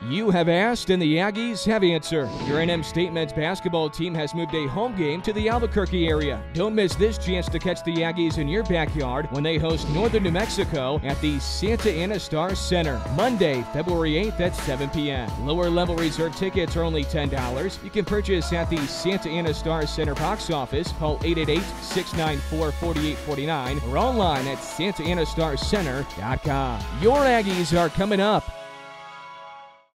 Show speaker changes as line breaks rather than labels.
You have asked and the Aggies have answered. Your NM State men's basketball team has moved a home game to the Albuquerque area. Don't miss this chance to catch the Aggies in your backyard when they host Northern New Mexico at the Santa Ana Star Center, Monday, February 8th at 7 p.m. Lower level reserve tickets are only $10. You can purchase at the Santa Ana Star Center box office. Call 888-694-4849 or online at santaanastarcenter.com. Your Aggies are coming up